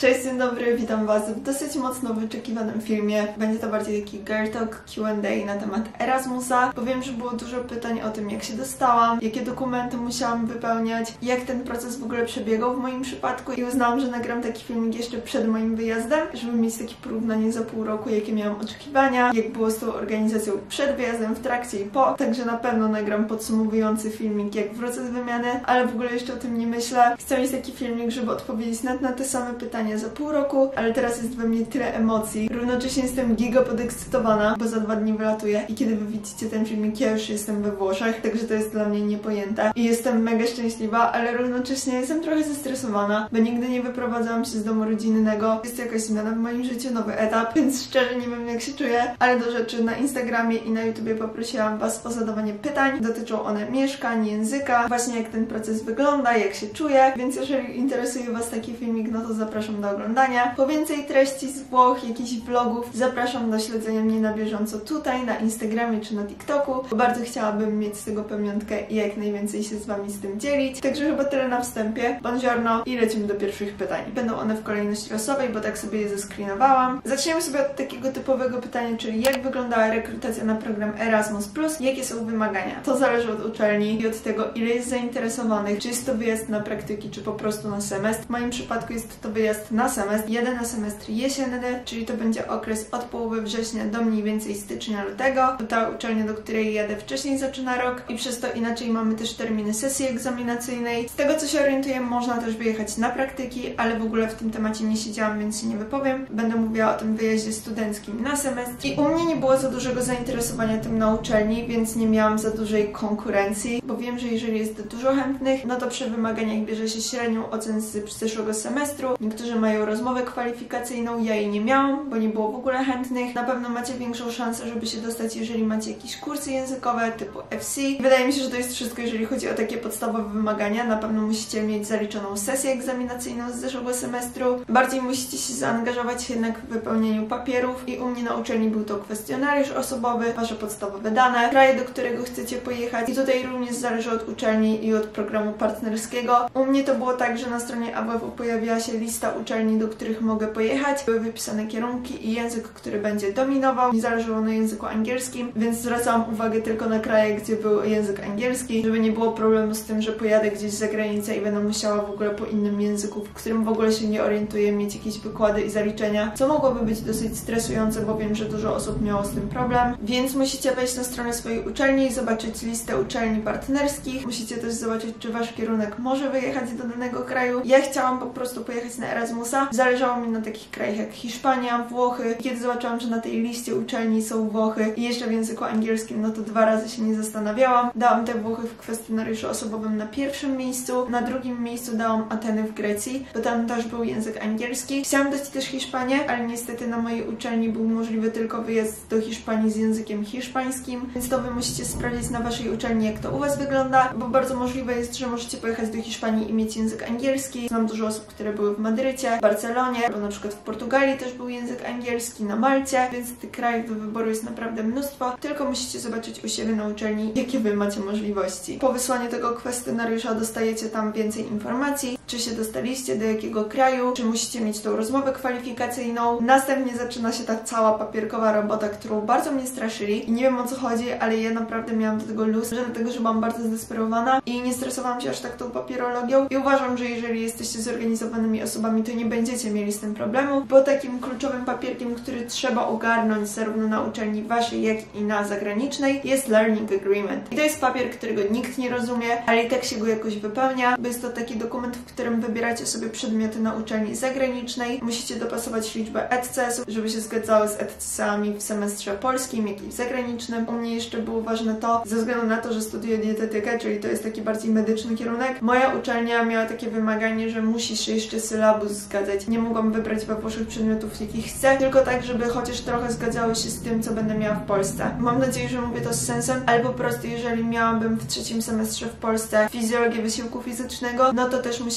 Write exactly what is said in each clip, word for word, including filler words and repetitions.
Cześć, dzień dobry, witam Was w dosyć mocno wyczekiwanym filmie. Będzie to bardziej taki girl talk Q and A na temat Erasmusa, bo wiem, że było dużo pytań o tym, jak się dostałam, jakie dokumenty musiałam wypełniać, jak ten proces w ogóle przebiegał w moim przypadku i uznałam, że nagram taki filmik jeszcze przed moim wyjazdem, żeby mieć takie porównanie za pół roku, jakie miałam oczekiwania, jak było z tą organizacją przed wyjazdem, w trakcie i po. Także na pewno nagram podsumowujący filmik, jak wrócę z wymiany, ale w ogóle jeszcze o tym nie myślę. Chcę mieć taki filmik, żeby odpowiedzieć na, na te same pytania za pół roku, ale teraz jest we mnie tyle emocji. Równocześnie jestem giga podekscytowana, bo za dwa dni wylatuję i kiedy wy widzicie ten filmik, ja już jestem we Włoszech, także to jest dla mnie niepojęte. I jestem mega szczęśliwa, ale równocześnie jestem trochę zestresowana, bo nigdy nie wyprowadzałam się z domu rodzinnego. Jest to jakaś zmiana w moim życiu, nowy etap, więc szczerze nie wiem, jak się czuję, ale do rzeczy, na Instagramie i na YouTubie poprosiłam Was o zadawanie pytań. Dotyczą one mieszkań, języka, właśnie jak ten proces wygląda, jak się czuję, więc jeżeli interesuje Was taki filmik, no to zapraszam do oglądania. Po więcej treści z Włoch, jakichś vlogów, zapraszam do śledzenia mnie na bieżąco tutaj, na Instagramie czy na TikToku, bo bardzo chciałabym mieć z tego pamiątkę i jak najwięcej się z Wami z tym dzielić. Także chyba tyle na wstępie. Buongiorno i lecimy do pierwszych pytań. Będą one w kolejności losowej, bo tak sobie je zescreenowałam. Zaczniemy sobie od takiego typowego pytania, czyli jak wyglądała rekrutacja na program Erasmus plus, jakie są wymagania. To zależy od uczelni i od tego, ile jest zainteresowanych, czy jest to wyjazd na praktyki, czy po prostu na semestr. W moim przypadku jest to wyjazd na semestr, jeden na semestr jesienny, czyli to będzie okres od połowy września do mniej więcej stycznia, lutego. To ta uczelnia, do której jadę wcześniej, zaczyna rok i przez to inaczej mamy też terminy sesji egzaminacyjnej. Z tego, co się orientuję, można też wyjechać na praktyki, ale w ogóle w tym temacie nie siedziałam, więc się nie wypowiem. Będę mówiła o tym wyjeździe studenckim na semestr. I u mnie nie było za dużego zainteresowania tym na uczelni, więc nie miałam za dużej konkurencji, bo wiem, że jeżeli jest dużo chętnych, no to przy wymaganiach bierze się średnią ocen z zeszłego semestru. Niektórzy mają rozmowę kwalifikacyjną, ja jej nie miałam, bo nie było w ogóle chętnych. Na pewno macie większą szansę, żeby się dostać, jeżeli macie jakieś kursy językowe typu F C. Wydaje mi się, że to jest wszystko, jeżeli chodzi o takie podstawowe wymagania. Na pewno musicie mieć zaliczoną sesję egzaminacyjną z zeszłego semestru. Bardziej musicie się zaangażować jednak w wypełnieniu papierów i u mnie na uczelni był to kwestionariusz osobowy, wasze podstawowe dane, kraj, do którego chcecie pojechać i tutaj również zależy od uczelni i od programu partnerskiego. U mnie to było tak, że na stronie A W F pojawiła się lista uczelni, do których mogę pojechać. Były wypisane kierunki i język, który będzie dominował. Nie zależało na języku angielskim, więc zwracałam uwagę tylko na kraje, gdzie był język angielski, żeby nie było problemu z tym, że pojadę gdzieś za granicę i będę musiała w ogóle po innym języku, w którym w ogóle się nie orientuję, mieć jakieś wykłady i zaliczenia, co mogłoby być dosyć stresujące, bo wiem, że dużo osób miało z tym problem. Więc musicie wejść na stronę swojej uczelni i zobaczyć listę uczelni partnerskich. Musicie też zobaczyć, czy wasz kierunek może wyjechać do danego kraju. Ja chciałam po prostu pojechać na Erasmusa. Zależało mi na takich krajach jak Hiszpania, Włochy. Kiedy zobaczyłam, że na tej liście uczelni są Włochy i jeszcze w języku angielskim, no to dwa razy się nie zastanawiałam. Dałam te Włochy w kwestionariuszu osobowym na pierwszym miejscu. Na drugim miejscu dałam Ateny w Grecji, bo tam też był język angielski. Chciałam dać też Hiszpanię, ale niestety na mojej uczelni był możliwy tylko wyjazd do Hiszpanii z językiem hiszpańskim, więc to wy musicie sprawdzić na waszej uczelni, jak to u was wygląda, bo bardzo możliwe jest, że możecie pojechać do Hiszpanii i mieć język angielski. Znam dużo osób, które były w Madrycie, w Barcelonie, albo na przykład w Portugalii też był język angielski, na Malcie, więc tych krajów do wyboru jest naprawdę mnóstwo, tylko musicie zobaczyć u siebie na uczelni, jakie wy macie możliwości. Po wysłaniu tego kwestionariusza dostajecie tam więcej informacji, czy się dostaliście do jakiego kraju, czy musicie mieć tą rozmowę kwalifikacyjną. Następnie zaczyna się ta cała papierkowa robota, którą bardzo mnie straszyli i nie wiem, o co chodzi, ale ja naprawdę miałam do tego luz, że dlatego, że byłam bardzo zdesperowana i nie stresowałam się aż tak tą papierologią i uważam, że jeżeli jesteście zorganizowanymi osobami, to nie będziecie mieli z tym problemu, bo takim kluczowym papierkiem, który trzeba ogarnąć zarówno na uczelni waszej, jak i na zagranicznej, jest Learning Agreement. I to jest papier, którego nikt nie rozumie, ale i tak się go jakoś wypełnia, bo jest to taki dokument, w którym wybieracie sobie przedmioty na uczelni zagranicznej. Musicie dopasować liczbę E T C S-ów, żeby się zgadzały z E T C S-ami w semestrze polskim, jak i w zagranicznym. U mnie jeszcze było ważne to, ze względu na to, że studiuję dietetykę, czyli to jest taki bardziej medyczny kierunek. Moja uczelnia miała takie wymaganie, że musi się jeszcze sylabus zgadzać. Nie mogłam wybrać we Włoszech przedmiotów, jakich chcę, tylko tak, żeby chociaż trochę zgadzały się z tym, co będę miała w Polsce. Mam nadzieję, że mówię to z sensem, ale po prostu jeżeli miałabym w trzecim semestrze w Polsce fizjologię wysiłku fizycznego, no to też musiałam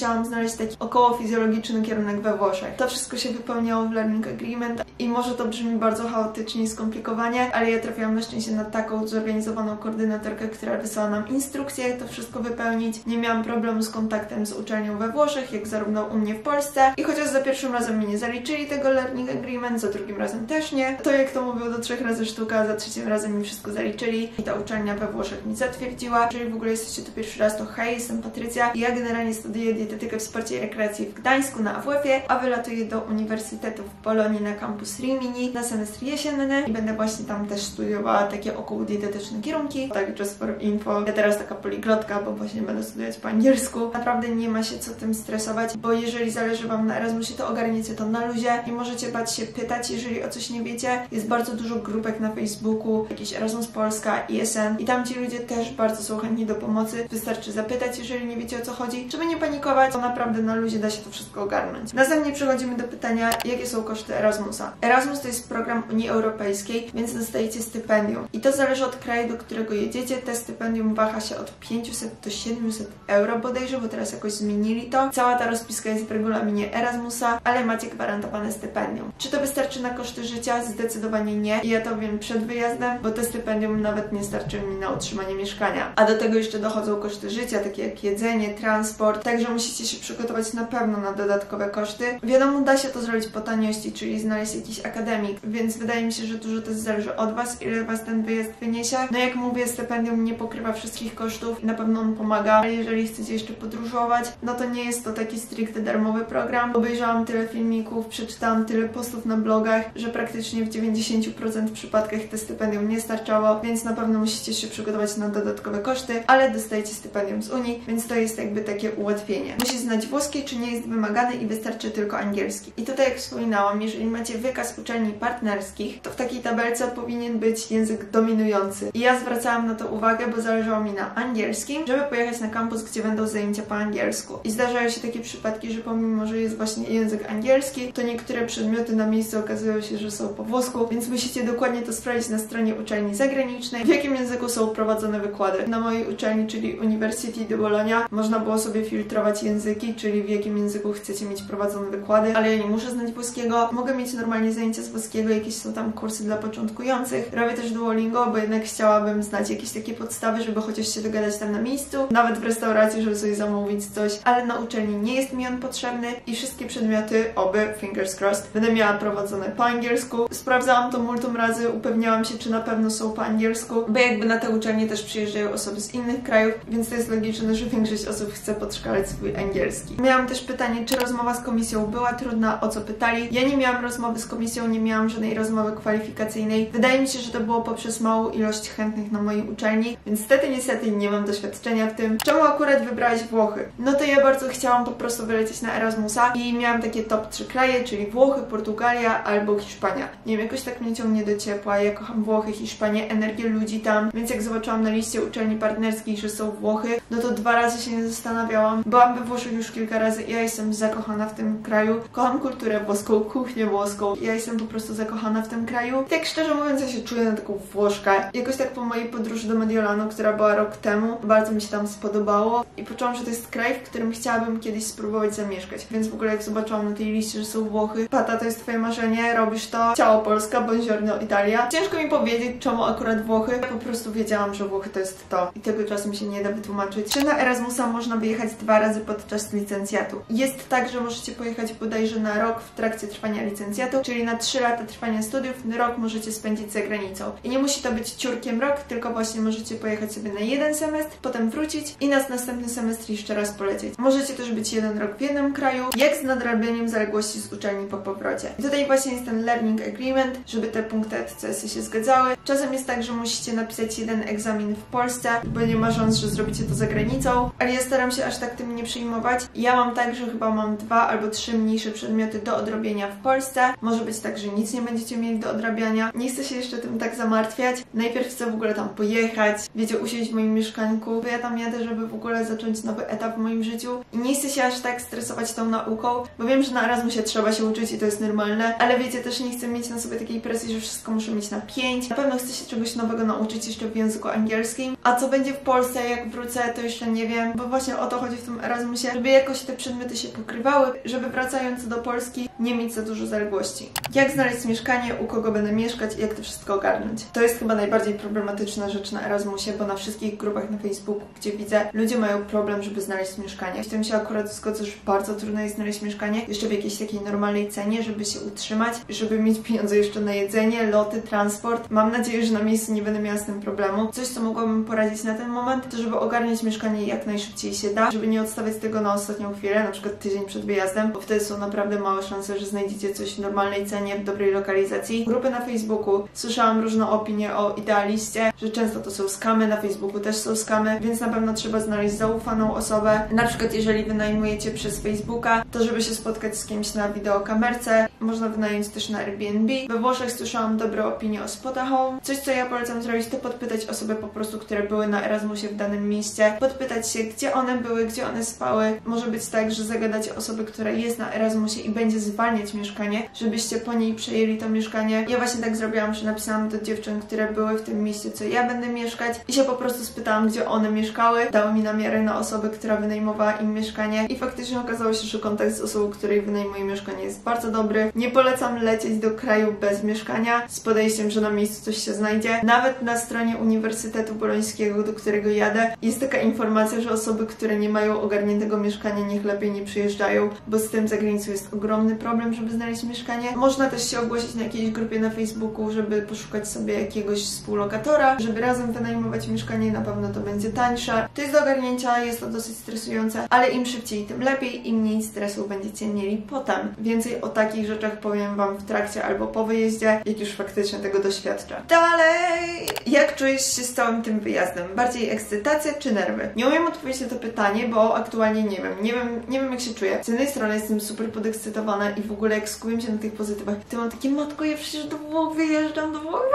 musiałam znaleźć taki około fizjologiczny kierunek we Włoszech. To wszystko się wypełniało w Learning Agreement i może to brzmi bardzo chaotycznie i skomplikowanie, ale ja trafiłam na szczęście na taką zorganizowaną koordynatorkę, która wysłała nam instrukcje, jak to wszystko wypełnić. Nie miałam problemu z kontaktem z uczelnią we Włoszech, jak zarówno u mnie w Polsce. I chociaż za pierwszym razem mi nie zaliczyli tego Learning Agreement, za drugim razem też nie, to jak to mówią, do trzech razy sztuka, a za trzecim razem mi wszystko zaliczyli i ta uczelnia we Włoszech mi zatwierdziła. Jeżeli w ogóle jesteście tu pierwszy raz, to hej, jestem Patrycja i ja generalnie studiuję dietetykę wsparcia i rekreacji w Gdańsku na A W F-ie, a wylatuję do Uniwersytetu w Bolonii na kampus Rimini na semestr jesienny i będę właśnie tam też studiowała takie około dietetyczne kierunki. Tak, just for info. Ja teraz taka poliglotka, bo właśnie będę studiować po angielsku. Naprawdę nie ma się co tym stresować, bo jeżeli zależy Wam na Erasmusie, to ogarniecie to na luzie. Nie możecie bać się pytać, jeżeli o coś nie wiecie. Jest bardzo dużo grupek na Facebooku, jakiś Erasmus Polska, I S N i tam ci ludzie też bardzo są chętni do pomocy. Wystarczy zapytać, jeżeli nie wiecie o co chodzi. Żeby nie panikować, to naprawdę na luzie da się to wszystko ogarnąć. Następnie przechodzimy do pytania, jakie są koszty Erasmusa. Erasmus to jest program Unii Europejskiej, więc dostajecie stypendium. I to zależy od kraju, do którego jedziecie. Te stypendium waha się od pięciuset do siedmiuset euro bodajże, bo teraz jakoś zmienili to. Cała ta rozpiska jest w regulaminie Erasmusa, ale macie gwarantowane stypendium. Czy to wystarczy na koszty życia? Zdecydowanie nie. I ja to wiem przed wyjazdem, bo te stypendium nawet nie starczy mi na utrzymanie mieszkania. A do tego jeszcze dochodzą koszty życia, takie jak jedzenie, transport, także musicie się przygotować na pewno na dodatkowe koszty. Wiadomo, da się to zrobić po taniości, czyli znaleźć jakiś akademik, więc wydaje mi się, że dużo też zależy od Was, ile Was ten wyjazd wyniesie. No jak mówię, stypendium nie pokrywa wszystkich kosztów i na pewno on pomaga, ale jeżeli chcecie jeszcze podróżować, no to nie jest to taki stricte darmowy program. Obejrzałam tyle filmików, przeczytałam tyle postów na blogach, że praktycznie w dziewięćdziesięciu procentach przypadkach te stypendium nie starczało, więc na pewno musicie się przygotować na dodatkowe koszty, ale dostajecie stypendium z Unii, więc to jest jakby takie ułatwienie. Musisz znać włoski, czy nie jest wymagany i wystarczy tylko angielski. I tutaj jak wspominałam, jeżeli macie wykaz uczelni partnerskich, to w takiej tabelce powinien być język dominujący. I ja zwracałam na to uwagę, bo zależało mi na angielskim, żeby pojechać na kampus, gdzie będą zajęcia po angielsku. I zdarzają się takie przypadki, że pomimo, że jest właśnie język angielski, to niektóre przedmioty na miejscu okazują się, że są po włosku, więc musicie dokładnie to sprawdzić na stronie uczelni zagranicznej, w jakim języku są prowadzone wykłady. Na mojej uczelni, czyli University di Bologna, można było sobie filtrować języki, czyli w jakim języku chcecie mieć prowadzone wykłady, ale ja nie muszę znać włoskiego. Mogę mieć normalnie zajęcia z włoskiego, jakieś są tam kursy dla początkujących. Robię też Duolingo, bo jednak chciałabym znać jakieś takie podstawy, żeby chociaż się dogadać tam na miejscu, nawet w restauracji, żeby sobie zamówić coś, ale na uczelni nie jest mi on potrzebny i wszystkie przedmioty, oby, fingers crossed, będę miała prowadzone po angielsku. Sprawdzałam to multum razy, upewniałam się, czy na pewno są po angielsku, bo jakby na te uczelnie też przyjeżdżają osoby z innych krajów, więc to jest logiczne, że większość osób chce podszkalać swój angielski. Miałam też pytanie, czy rozmowa z komisją była trudna, o co pytali. Ja nie miałam rozmowy z komisją, nie miałam żadnej rozmowy kwalifikacyjnej. Wydaje mi się, że to było poprzez małą ilość chętnych na mojej uczelni, więc niestety, niestety nie mam doświadczenia w tym. Czemu akurat wybrałaś Włochy? No to ja bardzo chciałam po prostu wylecieć na Erasmusa i miałam takie top trzy kraje, czyli Włochy, Portugalia albo Hiszpania. Nie wiem, jakoś tak mnie ciągnie do ciepła, ja kocham Włochy, Hiszpanię, energię ludzi tam, więc jak zobaczyłam na liście uczelni partnerskich, że są Włochy, no to dwa razy się nie zastanawiałam. Byłam we Włoszech już kilka razy i ja jestem zakochana w tym kraju. Kocham kulturę włoską, kuchnię włoską. Ja jestem po prostu zakochana w tym kraju. I tak szczerze mówiąc, ja się czuję na taką Włoszkę. Jakoś tak po mojej podróży do Mediolanu, która była rok temu, bardzo mi się tam spodobało i poczułam, że to jest kraj, w którym chciałabym kiedyś spróbować zamieszkać. Więc w ogóle jak zobaczyłam na tej liście, że są Włochy, Pata, to jest twoje marzenie, robisz to, ciało Polska, buongiorno Italia. Ciężko mi powiedzieć, czemu akurat Włochy. Ja po prostu wiedziałam, że Włochy to jest to i tego czasem się nie da wytłumaczyć. Czy na Erasmusa można wyjechać dwa razy podczas licencjatu? Jest tak, że możecie pojechać bodajże na rok w trakcie trwania licencjatu, czyli na trzy lata trwania studiów, rok możecie spędzić za granicą. I nie musi to być ciurkiem rok, tylko właśnie możecie pojechać sobie na jeden semestr, potem wrócić i na następny semestr jeszcze raz polecieć. Możecie też być jeden rok w jednym kraju, jak z nadrabianiem zaległości z uczelni po powrocie. I tutaj właśnie jest ten Learning Agreement, żeby te punkty E T C S-y się zgadzały. Czasem jest tak, że musicie napisać jeden egzamin w Polsce, bo nie ma szans, że zrobicie to za granicą, ale ja staram się aż tak tym nie przejmować. Ja mam tak, że chyba mam dwa albo trzy mniejsze przedmioty do odrobienia w Polsce. Może być tak, że nic nie będziecie mieli do odrabiania. Nie chcę się jeszcze tym tak zamartwiać. Najpierw chcę w ogóle tam pojechać, wiecie, usiąść w moim mieszkanku, bo ja tam jadę, żeby w ogóle zacząć nowy etap w moim życiu i nie chcę się aż tak stresować tą nauką, bo wiem, że na Erasmusie trzeba się uczyć i to jest normalne, ale wiecie, też nie chcę mieć na sobie takiej presji, że wszystko muszę mieć na pięć. Na pewno chcę się czegoś nowego nauczyć jeszcze w języku angielskim, a co będzie w Polsce, jak wrócę, to jeszcze nie wiem, bo właśnie o to chodzi w tym Erasmusie, Erasmusie, żeby jakoś te przedmioty się pokrywały, żeby wracając do Polski nie mieć za dużo zaległości. Jak znaleźć mieszkanie, u kogo będę mieszkać i jak to wszystko ogarnąć. To jest chyba najbardziej problematyczna rzecz na Erasmusie, bo na wszystkich grupach na Facebooku, gdzie widzę, ludzie mają problem, żeby znaleźć mieszkanie. W tym się akurat zgodzę, że bardzo trudno jest znaleźć mieszkanie, jeszcze w jakiejś takiej normalnej cenie, żeby się utrzymać, żeby mieć pieniądze jeszcze na jedzenie, loty, transport. Mam nadzieję, że na miejscu nie będę miała z tym problemu. Coś, co mogłabym poradzić na ten moment, to żeby ogarniać mieszkanie jak najszybciej się da, żeby nie odstawiać tego na ostatnią chwilę, na przykład tydzień przed wyjazdem, bo wtedy są naprawdę małe szanse, że znajdziecie coś w normalnej cenie, w dobrej lokalizacji. Grupy na Facebooku. Słyszałam różne opinie o Idealiście, że często to są skamy, na Facebooku też są skamy, więc na pewno trzeba znaleźć zaufaną osobę. Na przykład jeżeli wynajmujecie przez Facebooka, to żeby się spotkać z kimś na wideokamerce, można wynająć też na Airbnb. We Włoszech słyszałam dobre opinie o Spota Home. Coś, co ja polecam zrobić, to podpytać osoby po prostu, które były na Erasmusie w danym mieście, podpytać się, gdzie one były, gdzie one spały. Może być tak, że zagadacie osobę, która jest na Erasmusie i będzie zwalniać mieszkanie, żebyście po niej przejęli to mieszkanie. Ja właśnie tak zrobiłam, że napisałam do dziewczyn, które były w tym mieście, co ja będę mieszkać i się po prostu spytałam, gdzie one mieszkały. Dały mi namiary na osobę, która wynajmowała im mieszkanie i faktycznie okazało się, że kontakt z osobą, której wynajmuje mieszkanie, jest bardzo dobry. Nie polecam lecieć do kraju bez mieszkania z podejściem, że na miejscu coś się znajdzie. Nawet na stronie Uniwersytetu Bolońskiego, do którego jadę, jest taka informacja, że osoby, które nie mają ogarniętego mieszkania, niech lepiej nie przyjeżdżają, bo z tym za granicą jest ogromny problem, żeby znaleźć mieszkanie. Można też się ogłosić na jakiejś grupie na Facebooku, żeby poszukać sobie jakiegoś współlokatora, żeby razem wynajmować mieszkanie, na pewno to będzie tańsze. To jest do ogarnięcia, jest to dosyć stresujące, ale im szybciej, tym lepiej i mniej stresu będziecie mieli potem. Więcej o takich rzeczach powiem Wam w trakcie albo po wyjeździe, jak już faktycznie tego doświadczę. Dalej! Jak czujesz się z całym tym wyjazdem? Bardziej ekscytacja czy nerwy? Nie umiem odpowiedzieć na to pytanie, bo aktualnie nie wiem. Nie wiem, nie wiem jak się czuję. Z jednej strony jestem super podekscytowana i w ogóle jak skupiam się na tych pozytywach, to mam takie, matko, ja przecież do Włoch wyjeżdżam, do Włoch,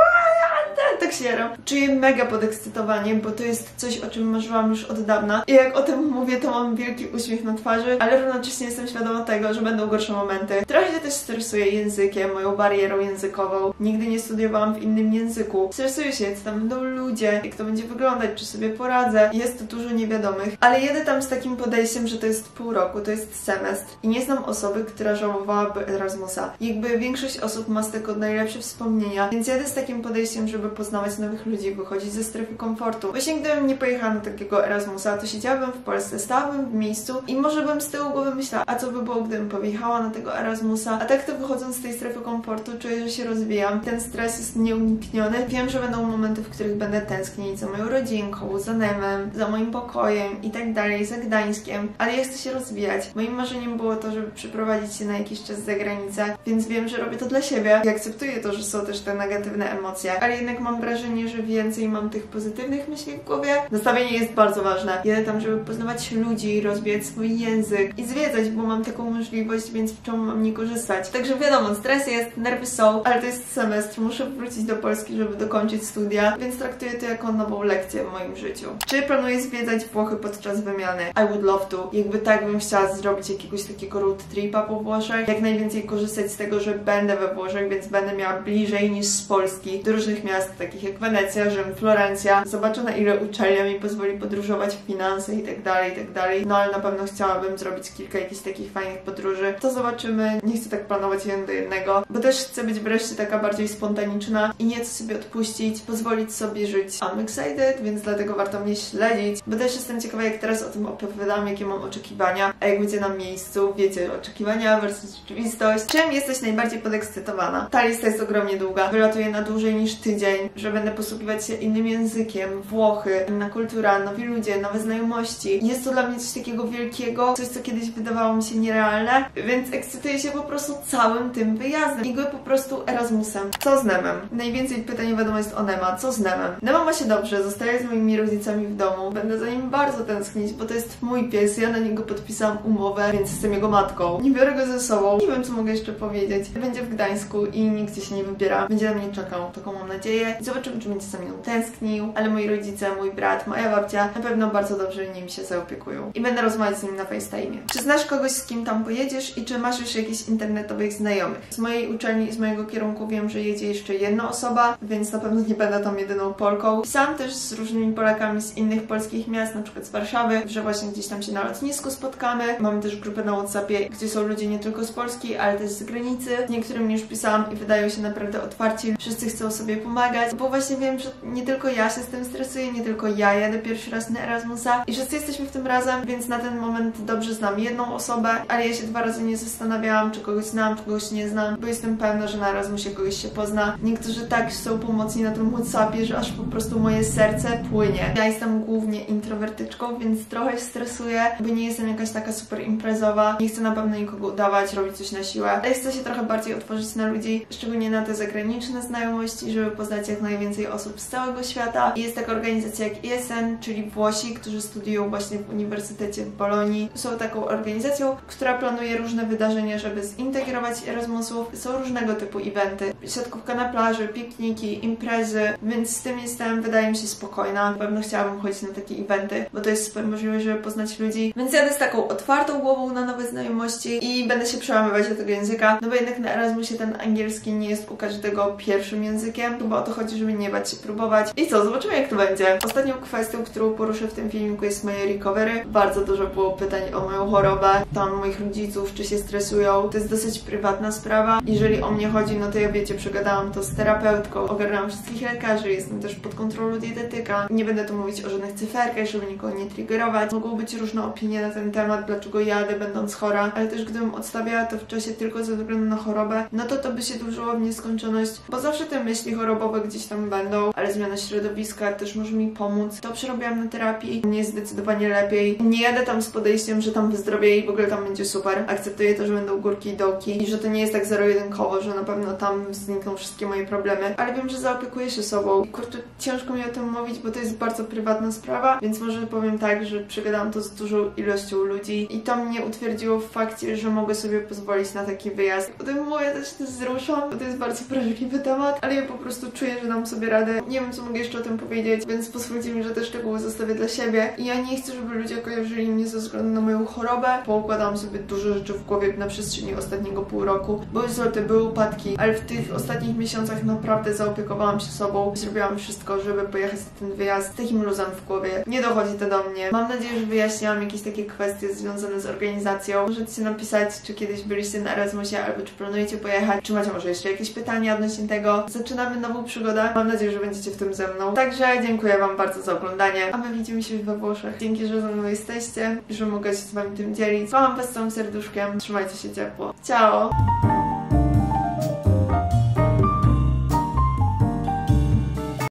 tak się jaram. Czuję mega podekscytowanie, bo to jest coś, o czym marzyłam już od dawna i jak o tym mówię, to mam wielki uśmiech na twarzy, ale równocześnie jestem świadoma tego, że będą gorsze momenty. Trochę się też stresuję językiem, moją barierą językową. Nigdy nie studiowałam w innym języku. Stresuję się, co tam będą ludzie, jak to będzie wyglądać, czy sobie poradzę. Jest dużo niewiadomych, ale jedę tam z takim podejściem, że to jest pół roku, to jest semestr i nie znam osoby, która żałowałaby Erasmusa. Jakby większość osób ma z tego najlepsze wspomnienia, więc jadę z takim podejściem, żeby poznawać nowych ludzi, wychodzić ze strefy komfortu. Właśnie gdybym nie pojechała na takiego Erasmusa, to siedziałabym w Polsce, stałabym w miejscu i może bym z tyłu głowy myślała, a co by było, gdybym pojechała na tego Erasmusa, a tak to wychodząc z tej strefy komfortu, czuję, że się rozwijam. Ten stres jest nieunikniony. Wiem, że będą momenty, w których będę tęsknić za moją rodzinką, za Nemem, za moim pokojem i tak dalej, za Gdańskiem, ale ja chcę się rozwijać. Moim marzeniem było to, żeby przeprowadzić się na jakiś czas za granicę, więc wiem, że robię to dla siebie i akceptuję to, że są też te negatywne emocje, ale jednak mam wrażenie, że więcej mam tych pozytywnych myśli w głowie. Nastawienie jest bardzo ważne. Jedę tam, żeby poznawać ludzi, rozwijać swój język i zwiedzać, bo mam taką możliwość, więc czemu mam nie korzystać? Także wiadomo, stres jest, nerwy są, ale to jest semestr, muszę wrócić do Polski, żeby dokończyć studia, więc traktuję to jako nową lekcję w moim życiu. Czy planuję zwiedzać Włochy podczas wymiany? I would love to. Jakby tak bym chciała zrobić jakiegoś takiego road tripa po Włoszech, jak najwięcej korzystać z tego, że będę we Włoszech, więc będę miała bliżej niż z Polski do różnych miast, takich jak Wenecja, Rzym, Florencja. Zobaczę, na ile uczelnia mi pozwoli podróżować, finanse i tak dalej, i tak dalej. No ale na pewno chciałabym zrobić kilka jakichś takich fajnych podróży. To zobaczymy. Nie chcę tak planować jeden do jednego, bo też chcę być wreszcie taka bardziej spontaniczna i nieco sobie odpuścić, pozwolić sobie żyć. I'm excited, więc dlatego warto mnie śledzić, bo też jestem ciekawa, jak teraz o tym opowiadam, jakie mam oczekiwania, a jak będzie na miejscu, wiecie, oczekiwania versus rzeczywistość. Czym jesteś najbardziej podekscytowana? Ta lista jest ogromnie długa. Wylatuję na dłużej niż tydzień, że będę posługiwać się innym językiem, Włochy, inna kultura, nowi ludzie, nowe znajomości. Jest to dla mnie coś takiego wielkiego, coś, co kiedyś wydawało mi się nierealne, więc ekscytuję się po prostu całym tym wyjazdem. I go po prostu Erasmusem. Co z Nemem? Najwięcej pytań wiadomo jest o Nema. Co z Nemem? Nema ma się dobrze, zostaje z moimi rodzicami w domu. Będę za nim bardzo tęsknić, bo to jest mój pies, ja na niego podpisałam umowę, więc jestem jego matką. Nie biorę go ze sobą. Nie wiem, co mogę jeszcze powiedzieć. Będzie w Gdańsku i nigdzie się nie wybiera. Będzie na mnie czekał, taką mam nadzieję. dzieje. Zobaczymy, czy będzie za mną tęsknił, ale moi rodzice, mój brat, moja babcia na pewno bardzo dobrze nim się zaopiekują. I będę rozmawiać z nim na FaceTime. Czy znasz kogoś, z kim tam pojedziesz i czy masz już jakichś internetowych znajomych? Z mojej uczelni i z mojego kierunku wiem, że jedzie jeszcze jedna osoba, więc na pewno nie będę tam jedyną Polką. Sam też z różnymi Polakami z innych polskich miast, na przykład z Warszawy, że właśnie gdzieś tam się na lotnisku spotkamy. Mamy też grupę na WhatsAppie, gdzie są ludzie nie tylko z Polski, ale też z granicy. Z niektórymi już pisałam i wydają się naprawdę otwarci. Wszyscy chcą sobie pomagać, bo właśnie wiem, że nie tylko ja się z tym stresuję, nie tylko ja jadę pierwszy raz na Erasmusa i wszyscy jesteśmy w tym razem, więc na ten moment dobrze znam jedną osobę, ale ja się dwa razy nie zastanawiałam, czy kogoś znam, czy kogoś nie znam, bo jestem pewna, że na Erasmusie kogoś się pozna. Niektórzy tak są pomocni na tym WhatsAppie, że aż po prostu moje serce płynie. Ja jestem głównie introwertyczką, więc trochę stresuję, bo nie jestem jakaś taka super imprezowa. Nie chcę na pewno nikogo udawać, robić coś na siłę, ale chcę się trochę bardziej otworzyć na ludzi, szczególnie na te zagraniczne znajomości, żeby poznać jak najwięcej osób z całego świata. I jest taka organizacja jak I S N, czyli Włosi, którzy studiują właśnie w Uniwersytecie w Bolonii. Są taką organizacją, która planuje różne wydarzenia, żeby zintegrować Erasmusów. Są różnego typu eventy. Siatkówka na plaży, pikniki, imprezy, więc z tym jestem, wydaje mi się, spokojna. Na pewno chciałabym chodzić na takie eventy, bo to jest super możliwość, żeby poznać ludzi. Więc jadę z taką otwartą głową na nowe znajomości i będę się przełamywać do tego języka, no bo jednak na Erasmusie ten angielski nie jest u każdego pierwszym językiem, bo o to chodzi, żeby nie bać się próbować. I co, zobaczymy jak to będzie. Ostatnią kwestią, którą poruszę w tym filmiku jest moje recovery. Bardzo dużo było pytań o moją chorobę, tam moich rodziców, czy się stresują. To jest dosyć prywatna sprawa. Jeżeli o mnie chodzi, no to ja wiecie, przegadałam to z terapeutką, ogarnęłam wszystkich lekarzy, jestem też pod kontrolą dietetyka. Nie będę tu mówić o żadnych cyferkach, żeby nikogo nie triggerować. Mogą być różne opinie na ten temat, dlaczego jadę będąc chora, ale też gdybym odstawiała to w czasie tylko ze względu na chorobę, no to to by się dłużyło w nieskończoność, bo zawsze te myśli chorobowe gdzieś tam będą, ale zmiana środowiska też może mi pomóc. To przerobiłam na terapii, mnie zdecydowanie lepiej. Nie jadę tam z podejściem, że tam wyzdrowię i w ogóle tam będzie super. Akceptuję to, że będą górki i dołki i że to nie jest tak zero-jedynkowo, że na pewno tam znikną wszystkie moje problemy, ale wiem, że zaopiekuję się sobą. I kurczę, ciężko mi o tym mówić, bo to jest bardzo prywatna sprawa, więc może powiem tak, że przegadałam to z dużą ilością ludzi i to mnie utwierdziło w fakcie, że mogę sobie pozwolić na taki wyjazd. O tym mówię, też się wzruszam, bo to jest bardzo wrażliwy temat, ale ja po prostu czuję, że dam sobie radę. Nie wiem, co mogę jeszcze o tym powiedzieć, więc pozwólcie mi, że te szczegóły zostawię dla siebie. I ja nie chcę, żeby ludzie kojarzyli mnie ze względu na moją chorobę. Poukładałam sobie dużo rzeczy w głowie na przestrzeni ostatniego pół roku. Były zloty, były upadki, ale w tych ostatnich miesiącach naprawdę zaopiekowałam się sobą. Zrobiłam wszystko, żeby pojechać na ten wyjazd z takim luzem w głowie. Nie dochodzi to do mnie. Mam nadzieję, że wyjaśniłam jakieś takie kwestie związane z organizacją. Możecie napisać, czy kiedyś byliście na Erasmusie, albo czy planujecie pojechać, czy macie może jeszcze jakieś pytania odnośnie tego. Zaczynamy nową przygodę. Mam nadzieję, że będziecie w tym ze mną. Także dziękuję Wam bardzo za oglądanie, a my widzimy się we Włoszech. Dzięki, że ze mną jesteście i że mogę się z Wami tym dzielić. Kocham Was całym serduszkiem. Trzymajcie się ciepło. Ciao!